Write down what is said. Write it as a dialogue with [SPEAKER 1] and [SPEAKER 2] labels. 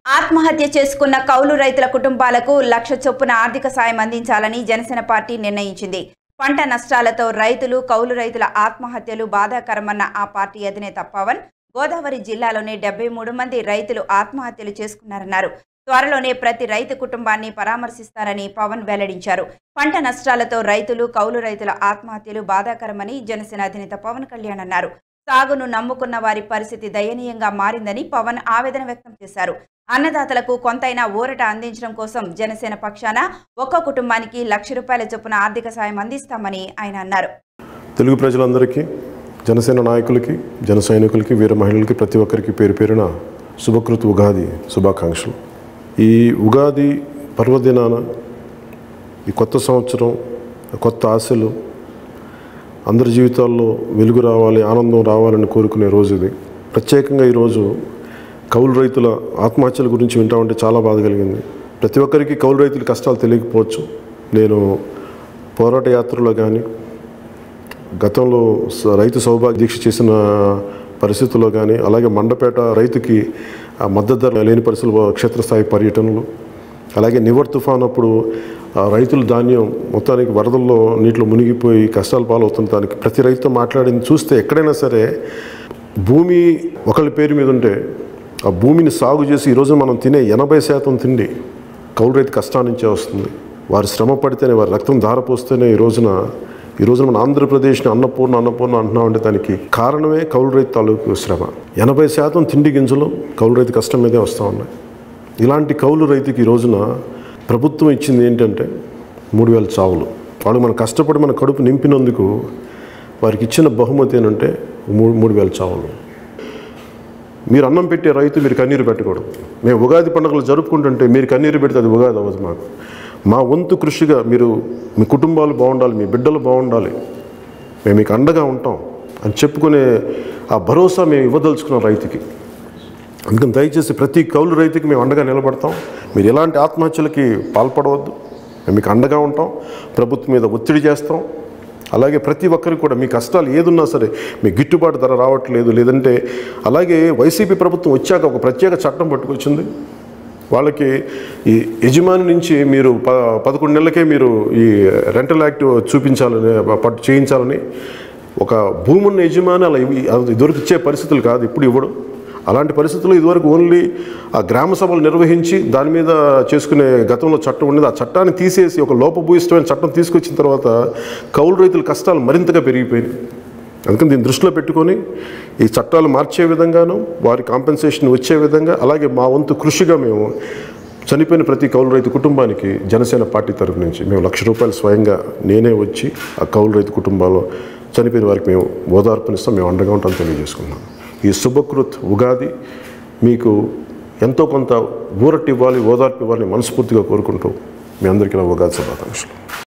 [SPEAKER 1] ఆత్మహత్య చేసుకున్న కౌలు రైతుల కుటుంబాలకు 1,00,000 చొప్పున ఆర్థిక సాయం అందించాలని జనసేన పార్టీ నిర్ణయించింది. పంట నష్టాలతో రైతులు, కౌలు రైతుల ఆత్మహత్యలు బాధాకరమన్న ఆ పార్టీ అధినేత పవన్, గోదావరి జిల్లాలోనే 73 మంది రైతులు ఆత్మహత్యలు చేసుకున్నారన్నారు. త్వరలోనే ప్రతి రైతు కుటుంబాన్ని పరామర్శిస్తారని పవన్ వెల్లడించారు. పంట నష్టాలతో రైతులు, కౌలు రైతుల ఆత్మహత్యలు బాధాకరమని జనసేన అధినేత పవన్ కళ్యాణ్ అన్నారు. సాగును నమ్ముకున్న వారి పరిస్థితి దయనీయంగా మారిందని పవన్ ఆవేదన వ్యక్తం చేశారు. అన్నదాతలకు కొంతైనా ఊరట అందించడం కోసం జనసేన పక్షాన ఒక్కో కుటుంబానికి 1,00,000 రూపాయల చొప్పున ఆర్థిక సాయం అందిస్తామని ఆయన అన్నారు.
[SPEAKER 2] తెలుగు ప్రజలందరికీ, జనసేన నాయకులకి, జన సైనికులకి, వీర మహిళలకి ప్రతి ఒక్కరికి పేరు పేరున శుభకృత ఉగాది శుభాకాంక్షలు. ఈ ఉగాది పర్వదినాన ఈ కొత్త సంవత్సరం, కొత్త ఆశలు, అందరి జీవితాల్లో వెలుగు రావాలి, ఆనందం రావాలని కోరుకునే రోజు ఇది. ప్రత్యేకంగా ఈరోజు కౌలు రైతుల ఆత్మహత్యల గురించి వింటా ఉంటే చాలా బాధ కలిగింది. ప్రతి ఒక్కరికి కౌలు రైతుల కష్టాలు తెలియకపోవచ్చు. నేను పోరాట యాత్రలో కానీ, గతంలో రైతు సౌభాగ్య దీక్ష చేసిన పరిస్థితుల్లో కానీ, అలాగే మండపేట రైతుకి మద్దతు ధర లేని పరిస్థితుల్లో క్షేత్రస్థాయి పర్యటనలు, అలాగే నివర్ తుఫాన్ అప్పుడు రైతులు ధాన్యం మొత్తానికి వరదల్లో నీటిలో మునిగిపోయి కష్టాలు పాలవుతున్న దానికి ప్రతి రైతుతో మాట్లాడింది చూస్తే ఎక్కడైనా సరే భూమి ఒకళ్ళ పేరు మీద ఉంటే ఆ భూమిని సాగు చేసి ఈరోజు మనం తినే 80% తిండి కౌలు రైతు కష్టాల నుంచే వస్తుంది. వారు శ్రమ పడితేనే, వారి రక్తం ధారపోస్తేనే ఈ రోజున మన ఆంధ్రప్రదేశ్ని అన్నపూర్ణ అంటున్నామంటే దానికి కారణమే కౌలు రైతు తాలూకు శ్రమ. 80% తిండి గింజలు కౌలు రైతు కష్టం మీదే వస్తూ ఉన్నాయి. ఇలాంటి కౌలు రైతుకి ఈ రోజున ప్రభుత్వం ఇచ్చింది ఏంటంటే 3,000 చావులు. వాళ్ళు మన కష్టపడి మన కడుపు నింపినందుకు వారికి ఇచ్చిన బహుమతి ఏంటంటే 3,000 చావులు. మీరు అన్నం పెట్టే రైతు మీరు కన్నీరు పెట్టకూడదు. మేము ఉగాది పండుగలు జరుపుకుంటుంటే మీరు కన్నీరు పెడితే అది ఉగాది అవ్వదు. మా వంతు కృషిగా మీరు, మీ కుటుంబాలు బాగుండాలి, మీ బిడ్డలు బాగుండాలి, మేము మీకు అండగా ఉంటాం అని చెప్పుకునే ఆ భరోసా మేము ఇవ్వదలుచుకున్నాం రైతుకి. అందుకని దయచేసి ప్రతి కౌలు రైతుకి మేము అండగా నిలబడతాం. మీరు ఎలాంటి ఆత్మహత్యలకి పాల్పడవద్దు, మేము మీకు అండగా ఉంటాం, ప్రభుత్వం మీద ఒత్తిడి చేస్తాం. అలాగే ప్రతి ఒక్కరికి కూడా మీ కష్టాలు ఏదున్నా సరే, మీ గిట్టుబాటు ధర రావట్లేదు, లేదంటే అలాగే వైసీపీ ప్రభుత్వం వచ్చాక ఒక ప్రత్యేక చట్టం పట్టుకొచ్చింది. వాళ్ళకి ఈ యజమాని నుంచి మీరు 11 నెలలకే మీరు ఈ రెంటల్ యాక్ట్ చేయించాలని ఒక భూమి ఉన్న యజమాని అలా ఇదివరకు ఇచ్చే పరిస్థితులు కాదు, ఇప్పుడు ఇవ్వడం. అలాంటి పరిస్థితుల్లో ఇదివరకు ఓన్లీ ఆ గ్రామ సభలు నిర్వహించి దాని మీద చేసుకునే గతంలో చట్టం ఉండేది. ఆ చట్టాన్ని తీసేసి ఒక లోపభూయిష్టమైన చట్టం తీసుకొచ్చిన తర్వాత కౌలు రైతుల కష్టాలు మరింతగా పెరిగిపోయినాయి. అందుకని దీన్ని దృష్టిలో పెట్టుకొని ఈ చట్టాలు మార్చే విధంగాను, వారి కాంపెన్సేషన్ వచ్చే విధంగా, అలాగే మా వంతు కృషిగా మేము చనిపోయిన ప్రతి కౌలు రైతు కుటుంబానికి జనసేన పార్టీ తరఫు నుంచి మేము 1,00,000 రూపాయలు స్వయంగా నేనే వచ్చి ఆ కౌలు రైతు కుటుంబాల్లో చనిపోయిన వారికి మేము ఓదార్పునిస్తాం, మేము అండగా ఉంటామని తెలియజేసుకున్నాం. ఈ శుభకృత్ ఉగాది మీకు ఎంతో కొంత ఊరటి ఇవ్వాలి, ఓదార్పు ఇవ్వాలని మనస్ఫూర్తిగా కోరుకుంటూ మీ అందరికీ ఉగాది శుభాకాంక్షలు.